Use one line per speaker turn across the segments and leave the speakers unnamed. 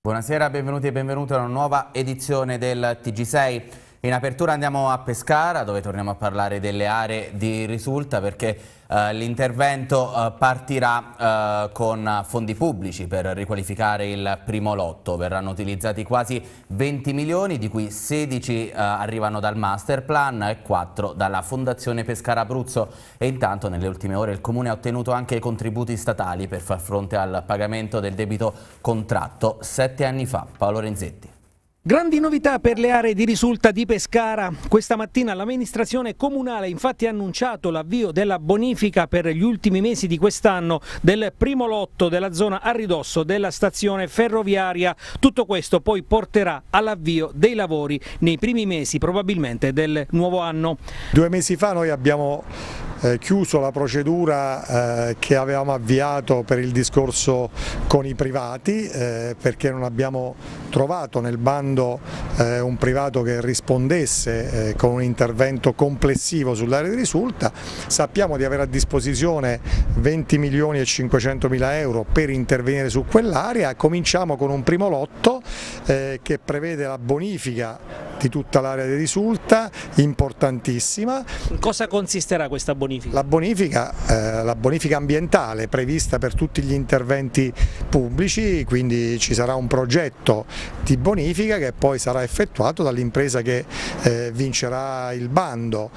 Buonasera, benvenuti e benvenute a una nuova edizione del TG6. In apertura andiamo a Pescara, dove torniamo a parlare delle aree di risulta, perché l'intervento partirà con fondi pubblici per riqualificare il primo lotto. Verranno utilizzati quasi 20 milioni, di cui 16 arrivano dal master plan e 4 dalla Fondazione Pescara Abruzzo. E intanto nelle ultime ore il Comune ha ottenuto anche i contributi statali per far fronte al pagamento del debito contratto 7 anni fa. Paolo Renzetti.
Grandi novità per le aree di risulta di Pescara. Questa mattina l'amministrazione comunale infatti ha annunciato l'avvio della bonifica per gli ultimi mesi di quest'anno del primo lotto della zona a ridosso della stazione ferroviaria. Tutto questo poi porterà all'avvio dei lavori nei primi mesi probabilmente del nuovo anno.
2 mesi fa noi abbiamo chiuso la procedura che avevamo avviato per il discorso con i privati perché non abbiamo trovato nel bando un privato che rispondesse con un intervento complessivo sull'area di risulta. Sappiamo di avere a disposizione 20 milioni e 500 mila euro per intervenire su quell'area. Cominciamo con un primo lotto che prevede la bonifica di tutta l'area di risulta, importantissima.
In cosa consisterà questa bonifica?
La bonifica ambientale prevista per tutti gli interventi pubblici, quindi ci sarà un progetto di bonifica che poi sarà effettuato dall'impresa che vincerà il bando.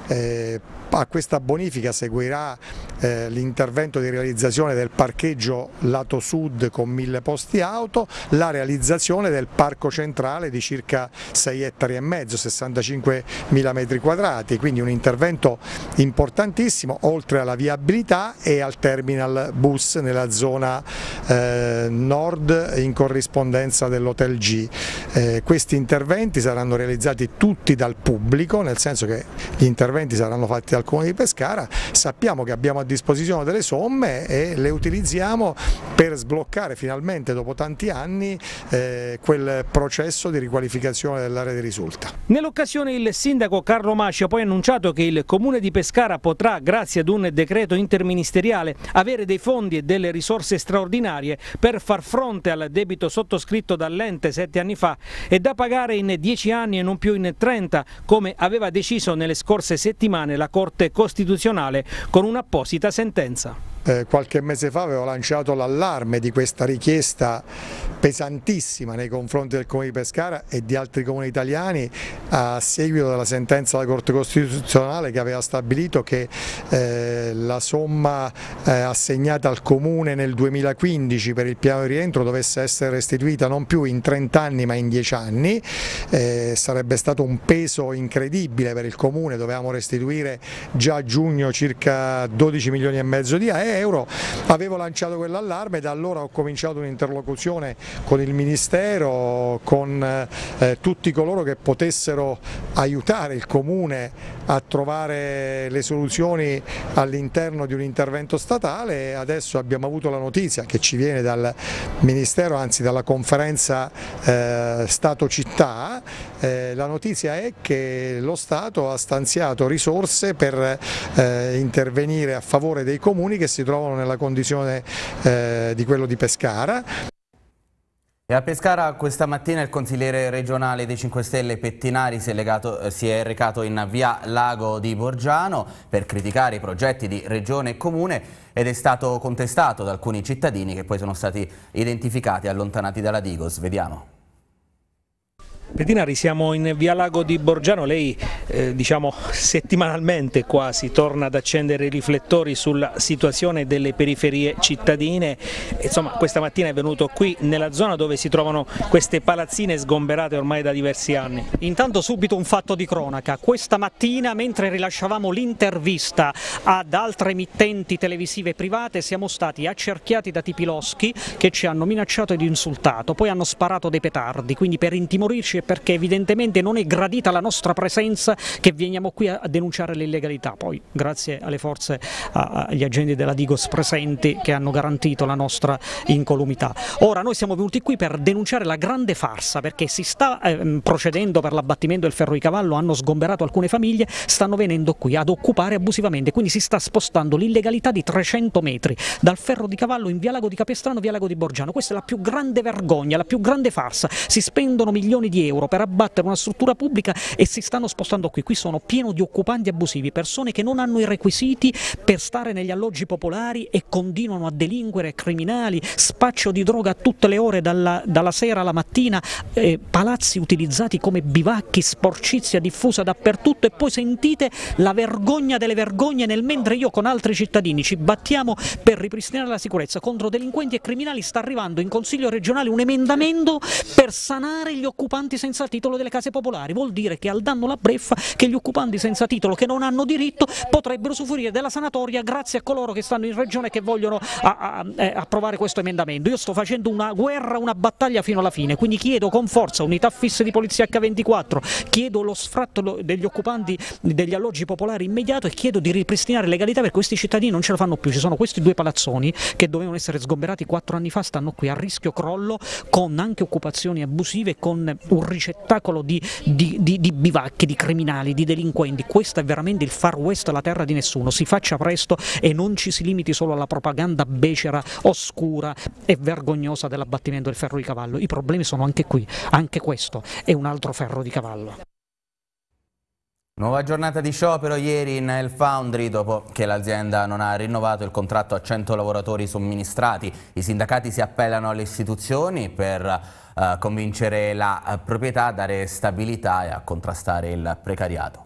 A questa bonifica seguirà l'intervento di realizzazione del parcheggio lato sud con 1000 posti auto, la realizzazione del parco centrale di circa 6,5 ettari, 65 mila metri quadrati, quindi un intervento importantissimo oltre alla viabilità e al terminal bus nella zona nord in corrispondenza dell'Hotel G. Questi interventi saranno realizzati tutti dal pubblico, nel senso che gli interventi saranno fatti dal Comune di Pescara. Sappiamo che abbiamo a disposizione delle somme e le utilizziamo per sbloccare finalmente dopo tanti anni quel processo di riqualificazione dell'area di risulta.
Nell'occasione il sindaco Carlo Masci ha poi annunciato che il Comune di Pescara potrà, grazie ad un decreto interministeriale, avere dei fondi e delle risorse straordinarie per far fronte al debito sottoscritto dall'ente 7 anni fa e da pagare in 10 anni e non più in 30, come aveva deciso nelle scorse settimane la Corte Costituzionale con un'apposita sentenza.
Qualche mese fa avevo lanciato l'allarme di questa richiesta pesantissima nei confronti del Comune di Pescara e di altri comuni italiani a seguito della sentenza della Corte Costituzionale che aveva stabilito che la somma assegnata al Comune nel 2015 per il piano di rientro dovesse essere restituita non più in 30 anni ma in 10 anni. Sarebbe stato un peso incredibile per il Comune, dovevamo restituire già a giugno circa 12 milioni e mezzo di euro. Avevo lanciato quell'allarme e da allora ho cominciato un'interlocuzione con il Ministero, con tutti coloro che potessero aiutare il Comune a trovare le soluzioni all'interno di un intervento statale. Adesso abbiamo avuto la notizia che ci viene dal Ministero, anzi dalla conferenza Stato-Città, la notizia è che lo Stato ha stanziato risorse per intervenire a favore dei comuni che si trovano nella condizione di quello di Pescara.
E a Pescara questa mattina il consigliere regionale dei 5 Stelle Pettinari si è recato in via Lago di Borgiano per criticare i progetti di regione e comune ed è stato contestato da alcuni cittadini che poi sono stati identificati e allontanati dalla Digos. Vediamo.
Pettinari, siamo in via Lago di Borgiano, lei diciamo settimanalmente quasi torna ad accendere i riflettori sulla situazione delle periferie cittadine. Insomma, questa mattina è venuto qui nella zona dove si trovano queste palazzine sgomberate ormai da diversi anni.
Intanto subito un fatto di cronaca: questa mattina mentre rilasciavamo l'intervista ad altre emittenti televisive private siamo stati accerchiati da tipi loschi che ci hanno minacciato ed insultato, poi hanno sparato dei petardi, quindi per intimorirci e perché evidentemente non è gradita la nostra presenza, che veniamo qui a denunciare l'illegalità. Poi grazie alle forze, agli agenti della Digos presenti, che hanno garantito la nostra incolumità. Ora noi siamo venuti qui per denunciare la grande farsa, perché si sta procedendo per l'abbattimento del ferro di cavallo, hanno sgomberato alcune famiglie, stanno venendo qui ad occupare abusivamente, quindi si sta spostando l'illegalità di 300 metri dal ferro di cavallo in via Lago di Capestrano, via Lago di Borgiano. Questa è la più grande vergogna, la più grande farsa. Si spendono milioni di euro per abbattere una struttura pubblica e si stanno spostando qui. Qui sono pieno di occupanti abusivi, persone che non hanno i requisiti per stare negli alloggi popolari e continuano a delinquere, criminali, spaccio di droga a tutte le ore, dalla sera alla mattina, palazzi utilizzati come bivacchi, sporcizia diffusa dappertutto, e poi sentite la vergogna delle vergogne, nel mentre io con altri cittadini ci battiamo per ripristinare la sicurezza contro delinquenti e criminali, sta arrivando in Consiglio regionale un emendamento per sanare gli occupanti senza titolo delle case popolari. Vuol dire che al danno la breffa che gli occupanti senza titolo, che non hanno diritto, potrebbero usufruire della sanatoria grazie a coloro che stanno in regione e che vogliono approvare questo emendamento. Io sto facendo una guerra, una battaglia fino alla fine, quindi chiedo con forza unità fisse di polizia H24, chiedo lo sfratto degli occupanti degli alloggi popolari immediato e chiedo di ripristinare legalità, perché questi cittadini non ce la fanno più. Ci sono questi due palazzoni che dovevano essere sgomberati 4 anni fa, stanno qui a rischio crollo, con anche occupazioni abusive, con un ricettacolo di bivacchi, di criminali, di delinquenti. Questo è veramente il Far West, la terra di nessuno. Si faccia presto e non ci si limiti solo alla propaganda becera, oscura e vergognosa dell'abbattimento del ferro di cavallo. I problemi sono anche qui, anche questo è un altro ferro di cavallo.
Nuova giornata di sciopero ieri in El Foundry dopo che l'azienda non ha rinnovato il contratto a 100 lavoratori somministrati. I sindacati si appellano alle istituzioni per convincere la proprietà a dare stabilità e a contrastare il precariato.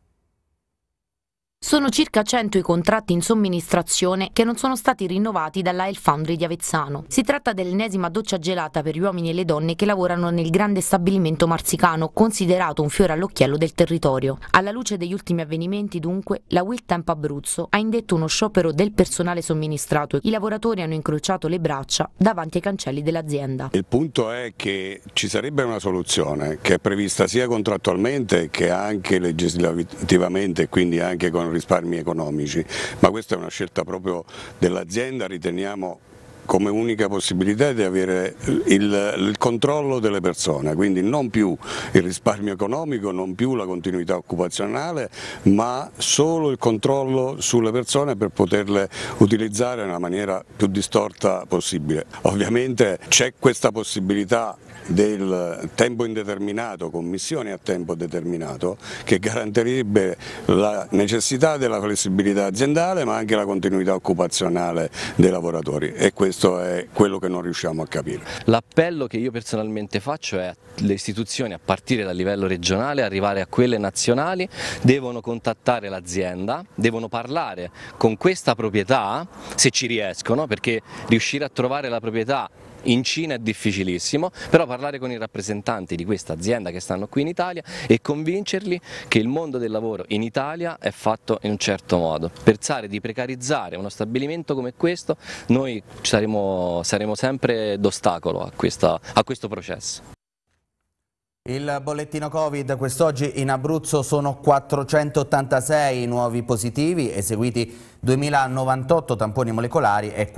Sono circa 100 i contratti in somministrazione che non sono stati rinnovati dalla El Foundry di Avezzano. Si tratta dell'ennesima doccia gelata per gli uomini e le donne che lavorano nel grande stabilimento marsicano, considerato un fiore all'occhiello del territorio. Alla luce degli ultimi avvenimenti, dunque, la Will Temp Abruzzo ha indetto uno sciopero del personale somministrato. I lavoratori hanno incrociato le braccia davanti ai cancelli dell'azienda.
Il punto è che ci sarebbe una soluzione che è prevista sia contrattualmente che anche legislativamente, quindi anche con risparmi economici, ma questa è una scelta proprio dell'azienda. Riteniamo come unica possibilità di avere il controllo delle persone, quindi non più il risparmio economico, non più la continuità occupazionale, ma solo il controllo sulle persone per poterle utilizzare nella maniera più distorta possibile. Ovviamente c'è questa possibilità del tempo indeterminato, commissioni a tempo determinato, che garantirebbe la necessità della flessibilità aziendale ma anche la continuità occupazionale dei lavoratori, e questo è quello che non riusciamo a capire.
L'appello che io personalmente faccio è alle istituzioni, a partire dal livello regionale, arrivare a quelle nazionali, devono contattare l'azienda, devono parlare con questa proprietà, se ci riescono, perché riuscire a trovare la proprietà in Cina è difficilissimo, però parlare con i rappresentanti di questa azienda che stanno qui in Italia e convincerli che il mondo del lavoro in Italia è fatto in un certo modo. Pensare di precarizzare uno stabilimento come questo, noi saremo sempre d'ostacolo a questo processo.
Il bollettino Covid quest'oggi in Abruzzo sono 486 nuovi positivi, eseguiti 2098 tamponi molecolari e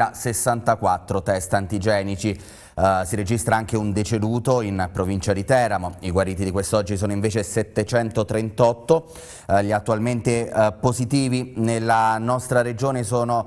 4064 test antigenici. Si registra anche un deceduto in provincia di Teramo. I guariti di quest'oggi sono invece 738. Gli attualmente positivi nella nostra regione sono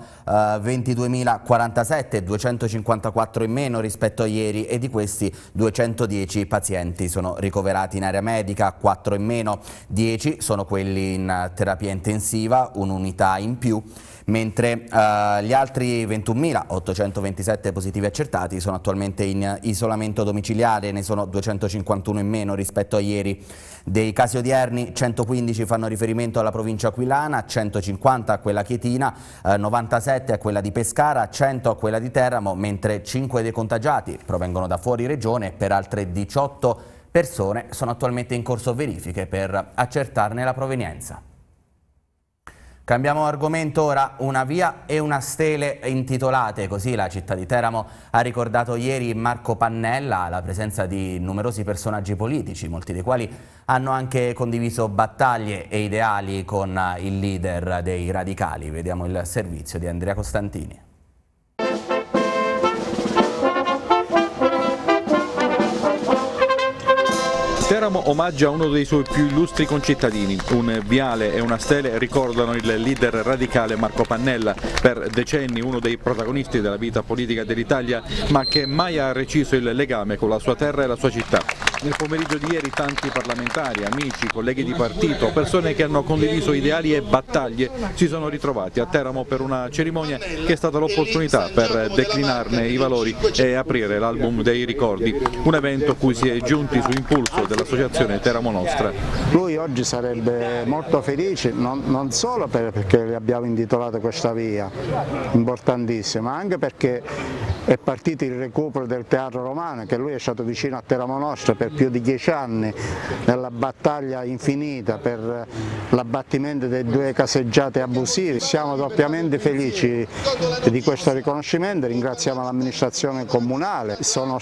22.047, 254 in meno rispetto a ieri, e di questi 210 pazienti sono ricoverati in area medica, 4 in meno, 10 sono quelli in terapia intensiva, un'unità in più, mentre gli altri 21.827 positivi accertati sono attualmente in isolamento domiciliare, ne sono 251 in meno rispetto a ieri. Dei casi odierni 115 fanno riferimento alla provincia aquilana, 150 a quella chietina, 97 a quella di Pescara, 100 a quella di Teramo, mentre 5 dei contagiati provengono da fuori regione. Per altre 18 persone sono attualmente in corso verifiche per accertarne la provenienza. Cambiamo argomento ora, una via e una stele intitolate, così la città di Teramo ha ricordato ieri Marco Pannella alla presenza di numerosi personaggi politici, molti dei quali hanno anche condiviso battaglie e ideali con il leader dei radicali. Vediamo il servizio di Andrea Costantini.
Teramo omaggia uno dei suoi più illustri concittadini. Un viale e una stele ricordano il leader radicale Marco Pannella, per decenni uno dei protagonisti della vita politica dell'Italia, ma che mai ha reciso il legame con la sua terra e la sua città. Nel pomeriggio di ieri tanti parlamentari, amici, colleghi di partito, persone che hanno condiviso ideali e battaglie si sono ritrovati a Teramo per una cerimonia che è stata l'opportunità per declinarne i valori e aprire l'album dei ricordi, un evento a cui si è giunti su impulso dell'associazione Teramo Nostra.
Lui oggi sarebbe molto felice, non solo perché le abbiamo intitolato questa via, importantissima, ma anche perché è partito il recupero del Teatro Romano, che lui è stato vicino a Teramo Nostra per più di 10 anni nella battaglia infinita per l'abbattimento dei 2 caseggiate abusive. Siamo doppiamente felici di questo riconoscimento, ringraziamo l'amministrazione comunale,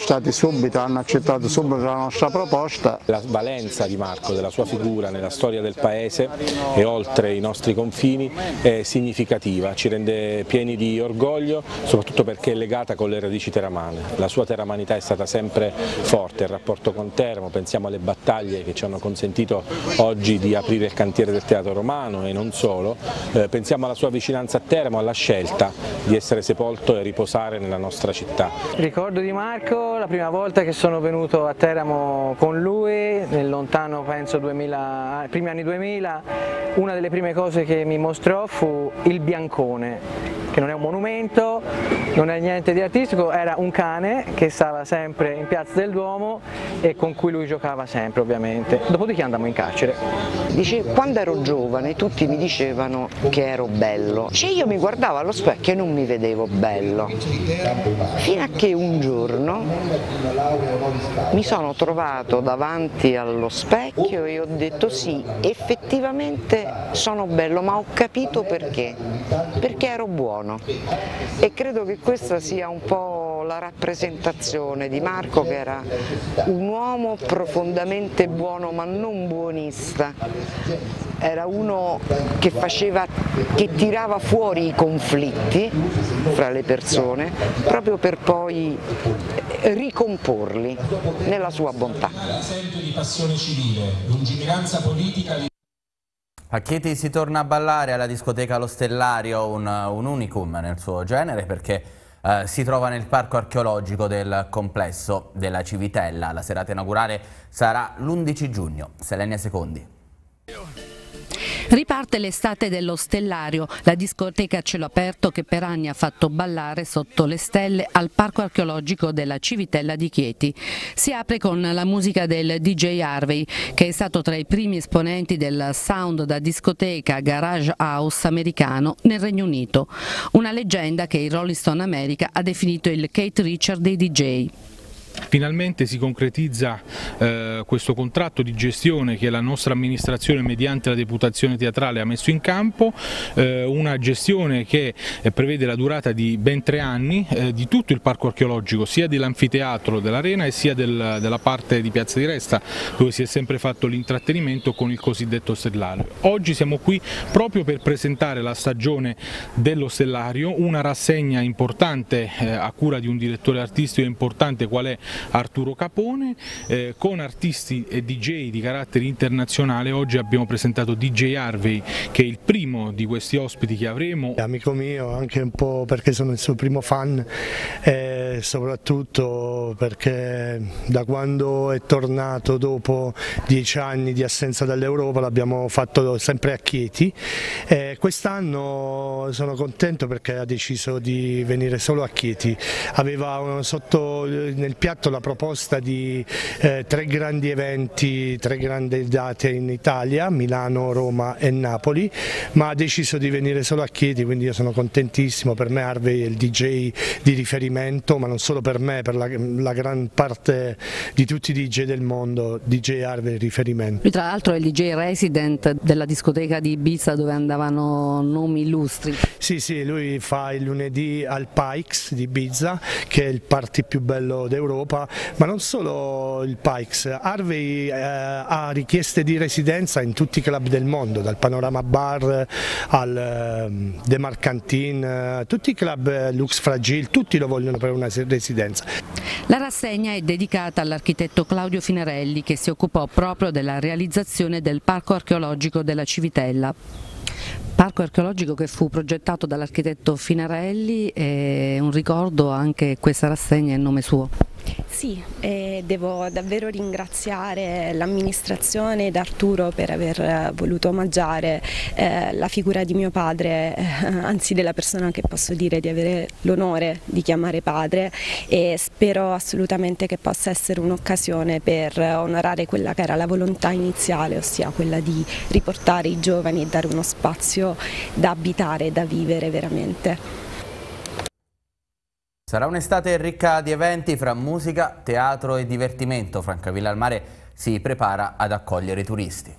hanno accettato subito la nostra proposta.
La valenza di Marco, della sua figura nella storia del paese e oltre i nostri confini è significativa, ci rende pieni di orgoglio, soprattutto perché è legata con le radici teramane. La sua teramanità è stata sempre forte, il rapporto con Teramo, pensiamo alle battaglie che ci hanno consentito oggi di aprire il cantiere del Teatro Romano e non solo, pensiamo alla sua vicinanza a Teramo, alla scelta di essere sepolto e riposare nella nostra città.
Ricordo di Marco la prima volta che sono venuto a Teramo con lui, nel lontano penso primi anni 2000, una delle prime cose che mi mostrò fu il biancone, che non è un monumento, non è niente di artistico, era un cane che stava sempre in Piazza del Duomo e con cui lui giocava sempre ovviamente, dopodiché andammo in carcere.
Dice, quando ero giovane tutti mi dicevano che ero bello, cioè io mi guardavo allo specchio e non mi vedevo bello, fino a che un giorno mi sono trovato davanti allo specchio e ho detto sì, effettivamente sono bello, ma ho capito perché ero buono, e credo che questa sia un po' la rappresentazione di Marco, che era un uomo profondamente buono ma non buonista, era uno che tirava fuori i conflitti fra le persone proprio per poi ricomporli nella sua bontà.
Esempio di passione civile, lungimiranza politica.
A Chieti si torna a ballare alla discoteca Lo Stellario, un unicum nel suo genere, perché si trova nel parco archeologico del complesso della Civitella. La serata inaugurale sarà l'11 giugno. Selenia Secondi.
Riparte l'estate dello Stellario, la discoteca a cielo aperto che per anni ha fatto ballare sotto le stelle al parco archeologico della Civitella di Chieti. Si apre con la musica del DJ Harvey, che è stato tra i primi esponenti del sound da discoteca garage house americano nel Regno Unito, una leggenda che il Rolling Stone America ha definito il Keith Richards dei DJ.
Finalmente si concretizza questo contratto di gestione che la nostra amministrazione mediante la deputazione teatrale ha messo in campo, una gestione che prevede la durata di ben 3 anni di tutto il parco archeologico, sia dell'anfiteatro dell'Arena e sia della parte di Piazza di Resta, dove si è sempre fatto l'intrattenimento con il cosiddetto Stellario. Oggi siamo qui proprio per presentare la stagione dello Stellario, una rassegna importante a cura di un direttore artistico importante qual è Arturo Capone, con artisti e DJ di carattere internazionale. Oggi abbiamo presentato DJ Harvey, che è il primo di questi ospiti che avremo.
Amico mio, anche un po' perché sono il suo primo fan, e soprattutto perché da quando è tornato dopo 10 anni di assenza dall'Europa l'abbiamo fatto sempre a Chieti. Quest'anno sono contento perché ha deciso di venire solo a Chieti, aveva sotto nel piatto fatto la proposta di 3 grandi eventi, 3 grandi date in Italia, Milano, Roma e Napoli, ma ha deciso di venire solo a Chieti, quindi io sono contentissimo. Per me Harvey è il DJ di riferimento, ma non solo per me, per la gran parte di tutti i DJ del mondo, DJ Harvey è il riferimento.
Lui tra l'altro è il DJ resident della discoteca di Ibiza dove andavano nomi illustri.
Sì, lui fa il lunedì al Pikes di Ibiza, che è il party più bello d'Europa, ma non solo il Pikes, Harvey ha richieste di residenza in tutti i club del mondo, dal Panorama Bar al The Marcantin, tutti i club Lux Fragile, tutti lo vogliono per una residenza.
La rassegna è dedicata all'architetto Claudio Finarelli, che si occupò proprio della realizzazione del parco archeologico della Civitella. Parco archeologico che fu progettato dall'architetto Finarelli, e un ricordo anche questa rassegna in nome suo.
Sì, devo davvero ringraziare l'amministrazione ed Arturo per aver voluto omaggiare la figura di mio padre, anzi della persona che posso dire di avere l'onore di chiamare padre, e spero assolutamente che possa essere un'occasione per onorare quella che era la volontà iniziale, ossia quella di riportare i giovani e dare uno spazio da abitare e da vivere veramente.
Sarà un'estate ricca di eventi fra musica, teatro e divertimento. Francavilla al Mare si prepara ad accogliere i turisti.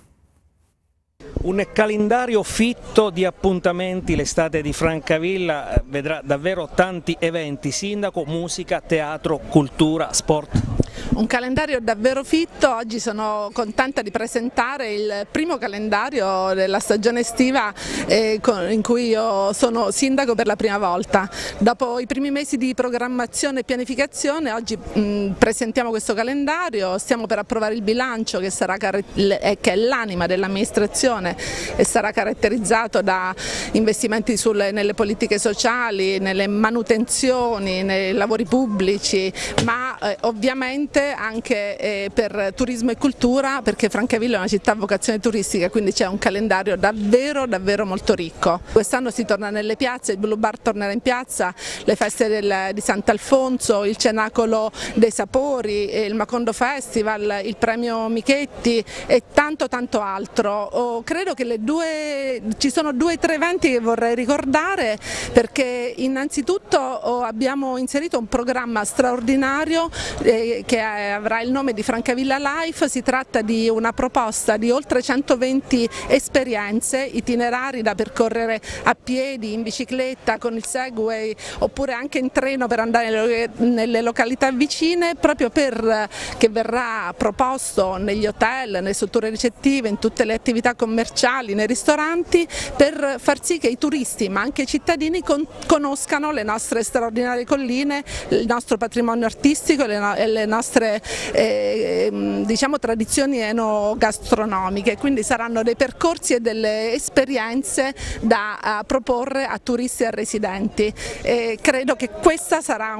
Un calendario fitto di appuntamenti, l'estate di Francavilla vedrà davvero tanti eventi, sindaco, musica, teatro, cultura, sport.
Un calendario davvero fitto. Oggi sono contenta di presentare il primo calendario della stagione estiva in cui io sono sindaco per la prima volta. Dopo i primi mesi di programmazione e pianificazione, oggi presentiamo questo calendario, stiamo per approvare il bilancio che è l'anima dell'amministrazione e sarà caratterizzato da investimenti nelle politiche sociali, nelle manutenzioni, nei lavori pubblici, ma ovviamente anche per turismo e cultura, perché Francavilla è una città a vocazione turistica, quindi c'è un calendario davvero molto ricco. Quest'anno si torna nelle piazze, il Blue Bar tornerà in piazza, le feste di Sant'Alfonso, il Cenacolo dei Sapori, il Macondo Festival, il premio Michetti e tanto altro. Credo che ci sono 2 o 3 eventi che vorrei ricordare, perché innanzitutto abbiamo inserito un programma straordinario che avrà il nome di Francavilla Life. Si tratta di una proposta di oltre 120 esperienze, itinerari da percorrere a piedi, in bicicletta, con il Segway oppure anche in treno per andare nelle località vicine, proprio che verrà proposto negli hotel, nelle strutture ricettive, in tutte le attività commerciali, nei ristoranti, per far sì che i turisti ma anche i cittadini conoscano le nostre straordinarie colline, il nostro patrimonio artistico e le nostre diciamo tradizioni enogastronomiche. Quindi saranno dei percorsi e delle esperienze da proporre a turisti e a residenti. Credo che questa sarà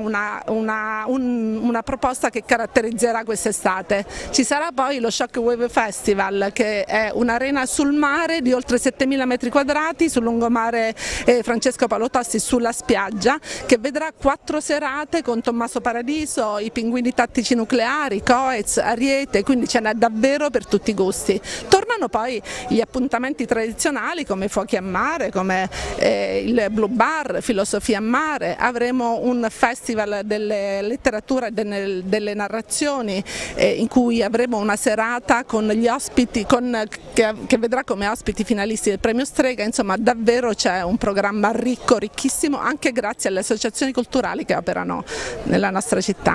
una proposta che caratterizzerà quest'estate. Ci sarà poi lo Shockwave Festival, che è un'arena sul mare di oltre 7.000 metri quadrati sul lungomare Francesco Paolo Tosti, sulla spiaggia, che vedrà 4 serate con Tommaso Paradiso, i Pinguini Tattici Nucleari, Coez, Ariete, quindi ce n'è davvero per tutti i gusti. Tornano poi gli appuntamenti tradizionali come Fuochi a Mare, come il Blue Bar, Filosofia a Mare. Avremo un festival delle letterature e delle narrazioni in cui avremo una serata con gli ospiti, che vedrà come ospiti finalisti del premio Strega. Insomma, davvero c'è un programma ricco, ricchissimo, anche grazie alle associazioni culturali che operano nella nostra città.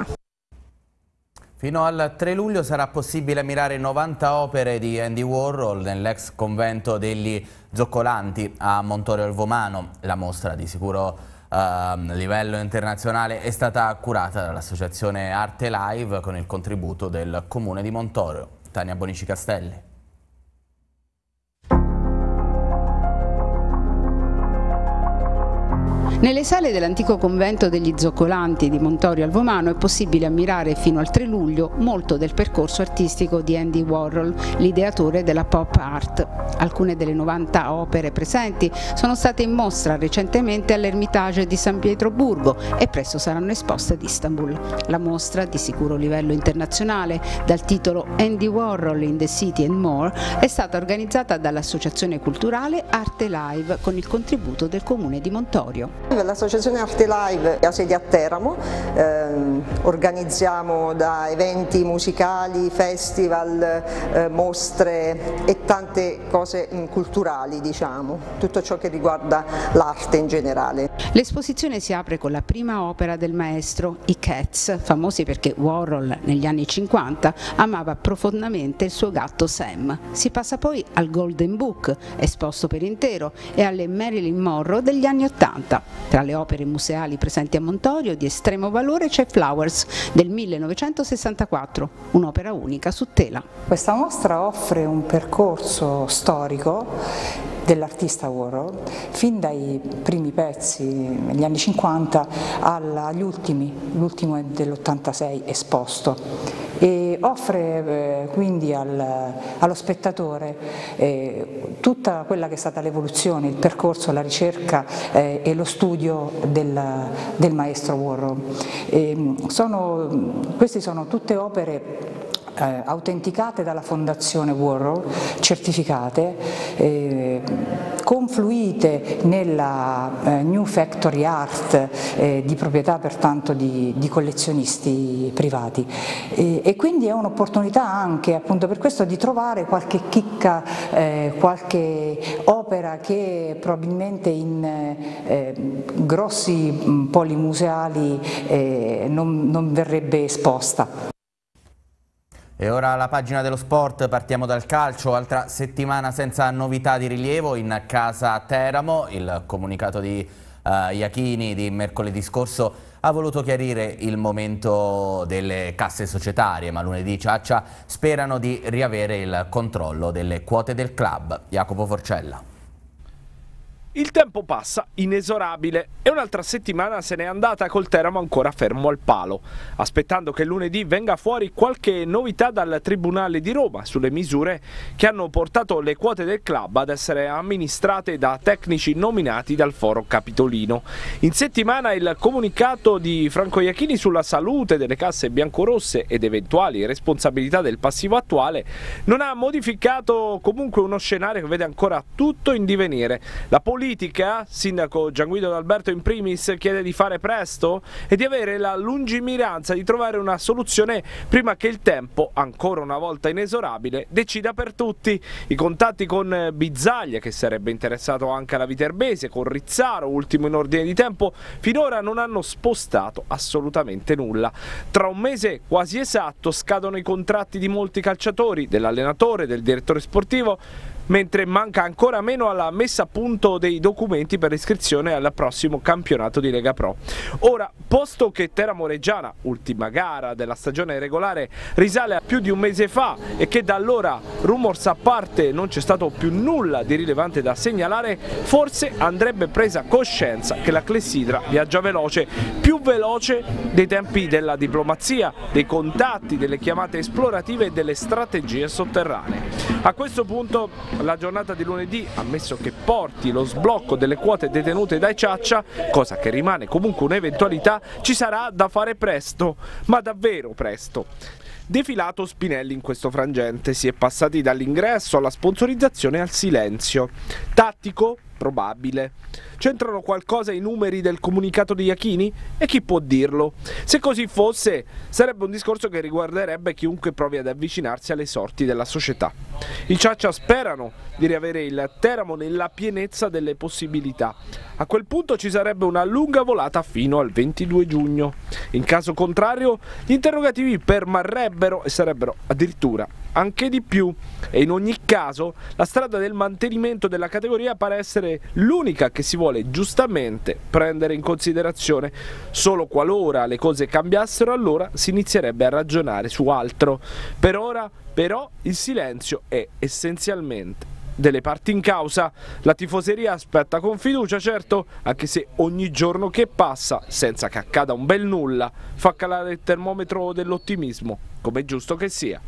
Fino al 3 luglio sarà possibile ammirare 90 opere di Andy Warhol nell'ex convento degli Zoccolanti a Montorio al Vomano. La mostra, di sicuro livello internazionale, è stata curata dall'associazione Arte Live con il contributo del Comune di Montorio. Tania Bonici Castelli.
Nelle sale dell'antico convento degli Zoccolanti di Montorio al Vomano è possibile ammirare fino al 3 luglio molto del percorso artistico di Andy Warhol, l'ideatore della pop art. Alcune delle 90 opere presenti sono state in mostra recentemente all'Ermitage di San Pietroburgo e presto saranno esposte ad Istanbul. La mostra, di sicuro livello internazionale, dal titolo Andy Warhol in the City and More, è stata organizzata dall'Associazione Culturale Arte Live con il contributo del Comune di Montorio.
L'associazione Arte Live ha sede a Teramo, organizziamo da eventi musicali, festival, mostre e tante cose culturali, diciamo, tutto ciò che riguarda l'arte in generale.
L'esposizione si apre con la prima opera del maestro, i Cats, famosi perché Warhol negli anni 50 amava profondamente il suo gatto Sam. Si passa poi al Golden Book, esposto per intero, e alle Marilyn Monroe degli anni 80. Tra le opere museali presenti a Montorio di estremo valore c'è Flowers del 1964, un'opera unica su tela.
Questa mostra offre un percorso storico dell'artista Warhol, fin dai primi pezzi negli anni 50 agli ultimi, l'ultimo è dell'86 esposto, e offre quindi allo spettatore tutta quella che è stata l'evoluzione, il percorso, la ricerca e lo studio del maestro Warhol. Queste sono tutte opere autenticate dalla Fondazione Warhol, certificate, confluite nella New Factory Art di proprietà pertanto di collezionisti privati, e quindi è un'opportunità anche appunto per questo di trovare qualche chicca, qualche opera che probabilmente in grossi poli museali non verrebbe esposta.
E ora la pagina dello sport, partiamo dal calcio, altra settimana senza novità di rilievo in casa Teramo. Il comunicato di Iachini di mercoledì scorso ha voluto chiarire il momento delle casse societarie, ma lunedì Ciaccia sperano di riavere il controllo delle quote del club. Jacopo Forcella.
Il tempo passa, inesorabile, e un'altra settimana se n'è andata col Teramo ancora fermo al palo, aspettando che lunedì venga fuori qualche novità dal Tribunale di Roma sulle misure che hanno portato le quote del club ad essere amministrate da tecnici nominati dal Foro Capitolino. In settimana il comunicato di Franco Iachini sulla salute delle casse biancorosse ed eventuali responsabilità del passivo attuale non ha modificato comunque uno scenario che vede ancora tutto in divenire. La politica, sindaco Gianguido D'Alberto in primis, chiede di fare presto e di avere la lungimiranza di trovare una soluzione prima che il tempo, ancora una volta inesorabile, decida per tutti. I contatti con Bizzaglia, che sarebbe interessato anche alla Viterbese, con Rizzaro, ultimo in ordine di tempo, finora non hanno spostato assolutamente nulla. Tra un mese quasi esatto scadono i contratti di molti calciatori, dell'allenatore, del direttore sportivo, mentre manca ancora meno alla messa a punto dei documenti per l'iscrizione al prossimo campionato di Lega Pro. Ora, posto che Teramo-Reggiana, ultima gara della stagione regolare, risale a più di un mese fa e che da allora, rumors a parte, non c'è stato più nulla di rilevante da segnalare, forse andrebbe presa coscienza che la clessidra viaggia veloce, più veloce dei tempi della diplomazia, dei contatti, delle chiamate esplorative e delle strategie sotterranee. A questo punto la giornata di lunedì, ammesso che porti lo sblocco delle quote detenute dai Ciaccia, cosa che rimane comunque un'eventualità, ci sarà da fare presto, ma davvero presto. Defilato Spinelli in questo frangente, si è passati dall'ingresso alla sponsorizzazione al silenzio. Tattico? Probabile. C'entrano qualcosa i numeri del comunicato di Iachini? E chi può dirlo? Se così fosse, sarebbe un discorso che riguarderebbe chiunque provi ad avvicinarsi alle sorti della società. I Ciaccia sperano di riavere il Teramo nella pienezza delle possibilità. A quel punto ci sarebbe una lunga volata fino al 22 giugno. In caso contrario, gli interrogativi permarrebbero e sarebbero addirittura anche di più, e in ogni caso la strada del mantenimento della categoria pare essere l'unica che si vuole giustamente prendere in considerazione. Solo qualora le cose cambiassero, allora si inizierebbe a ragionare su altro. Per ora però il silenzio è essenzialmente delle parti in causa. La tifoseria aspetta con fiducia, certo, anche se ogni giorno che passa, senza che accada un bel nulla, fa calare il termometro dell'ottimismo, come è giusto che sia.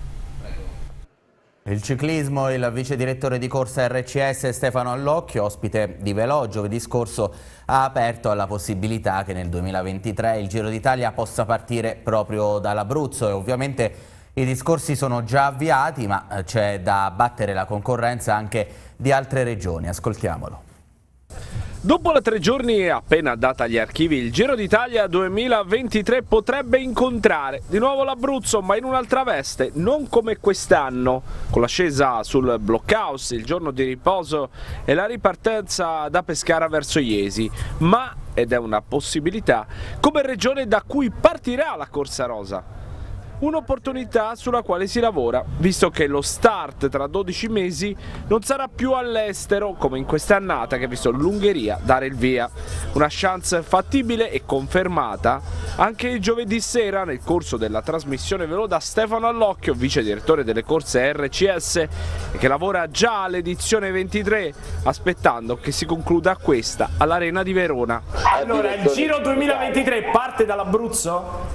Il ciclismo, il vice direttore di corsa RCS Stefano Allocchio, ospite di Velò, giovedì scorso ha aperto alla possibilità che nel 2023 il Giro d'Italia possa partire proprio dall'Abruzzo e ovviamente i discorsi sono già avviati, ma c'è da battere la concorrenza anche di altre regioni. Ascoltiamolo.
Dopo le 3 giorni appena data agli archivi, il Giro d'Italia 2023 potrebbe incontrare di nuovo l'Abruzzo, ma in un'altra veste, non come quest'anno, con l'ascesa sul Blockhouse, il giorno di riposo e la ripartenza da Pescara verso Iesi, ma, ed è una possibilità, come regione da cui partirà la Corsa Rosa. Un'opportunità sulla quale si lavora, visto che lo start tra 12 mesi non sarà più all'estero come in quest'annata che ha visto l'Ungheria dare il via. Una chance fattibile e confermata anche il giovedì sera nel corso della trasmissione Velò da Stefano Allocchio, vice direttore delle corse RCS, e che lavora già all'edizione 23, aspettando che si concluda questa all'Arena di Verona.
Allora, il Giro 2023 parte dall'Abruzzo?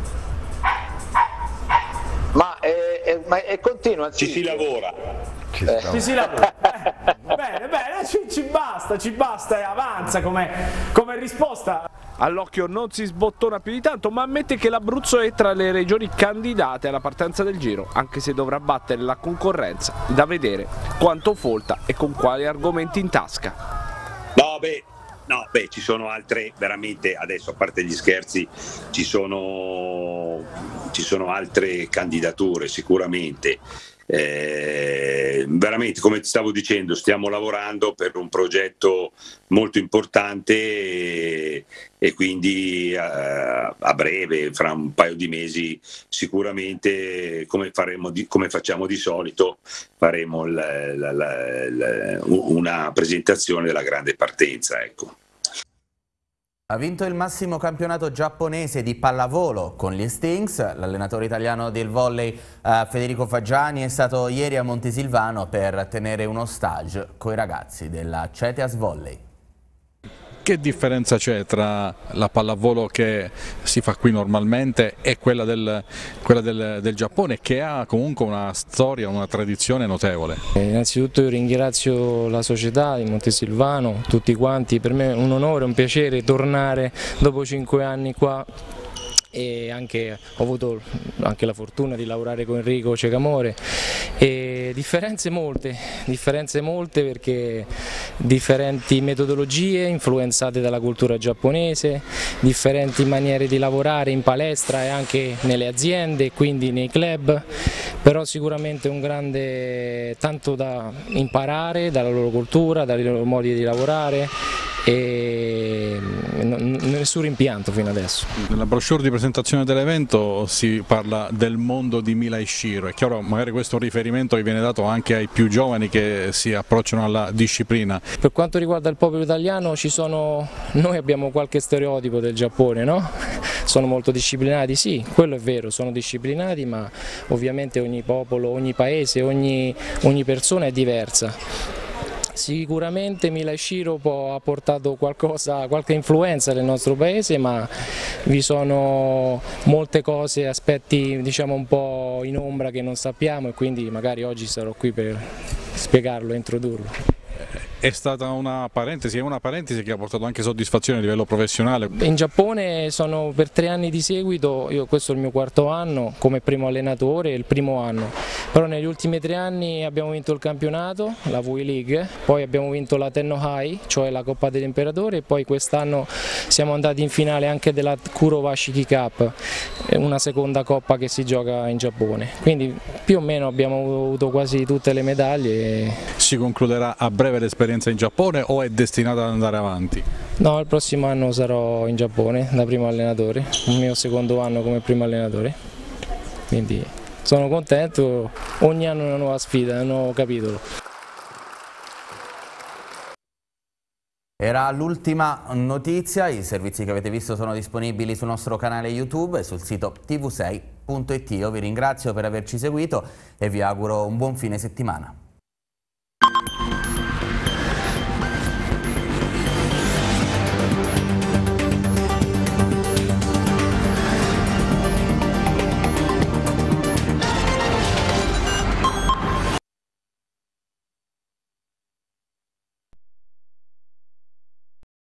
Ma continua,
ci si lavora.
Ci
si lavora. Bene, ci basta e avanza come risposta.
All'occhio non si sbottona più di tanto, ma ammette che l'Abruzzo è tra le regioni candidate alla partenza del Giro, anche se dovrà battere la concorrenza, da vedere quanto folta e con quali argomenti in tasca.
No, ci sono altre, veramente, adesso a parte gli scherzi, ci sono altre candidature sicuramente. Veramente, come ti stavo dicendo, stiamo lavorando per un progetto molto importante e quindi a breve, fra un paio di mesi, sicuramente, come facciamo di solito, faremo una presentazione della grande partenza, ecco.
Ha vinto il massimo campionato giapponese di pallavolo con gli Stings. L'allenatore italiano del volley Federico Faggiani è stato ieri a Montesilvano per tenere uno stage con i ragazzi della Ceteas Volley.
Che differenza c'è tra la pallavolo che si fa qui normalmente e quella del Giappone, che ha comunque una storia, una tradizione notevole?
Innanzitutto io ringrazio la società di Montesilvano, tutti quanti, per me è un onore, un piacere tornare dopo 5 anni qua. E ho avuto anche la fortuna di lavorare con Enrico Cecamore e differenze molte perché differenti metodologie influenzate dalla cultura giapponese, differenti maniere di lavorare in palestra e anche nelle aziende, quindi nei club, però sicuramente un grande, tanto da imparare dalla loro cultura, dai loro modi di lavorare e nessun rimpianto fino adesso.
Nella brochure di presentazione dell'evento si parla del mondo di Mila Ishiro, è chiaro, magari questo è un riferimento che viene dato anche ai più giovani che si approcciano alla disciplina.
Per quanto riguarda il popolo italiano noi abbiamo qualche stereotipo del Giappone, no? Sono molto disciplinati, sì, quello è vero, sono disciplinati, ma ovviamente ogni popolo, ogni paese, ogni persona è diversa. Sicuramente Mila Ishiro ha portato qualche influenza nel nostro paese, ma vi sono molte cose, aspetti diciamo un po' in ombra che non sappiamo e quindi magari oggi sarò qui per spiegarlo e introdurlo.
È stata una parentesi che ha portato anche soddisfazione a livello professionale.
In Giappone sono per 3 anni di seguito, questo è il mio 4º anno come primo allenatore, il primo anno, però negli ultimi 3 anni abbiamo vinto il campionato, la V-League, poi abbiamo vinto la Tenno-Hai, cioè la Coppa dell'Imperatore, e poi quest'anno siamo andati in finale anche della Kurowashiki Cup, una seconda coppa che si gioca in Giappone, quindi più o meno abbiamo avuto quasi tutte le medaglie.
Si concluderà a breve l'esperienza in Giappone o è destinata ad andare avanti?
No, il prossimo anno sarò in Giappone da primo allenatore, il mio 2º anno come primo allenatore, quindi sono contento, ogni anno una nuova sfida, un nuovo capitolo.
Era l'ultima notizia, i servizi che avete visto sono disponibili sul nostro canale YouTube e sul sito tv6.it. Io vi ringrazio per averci seguito e vi auguro un buon fine settimana.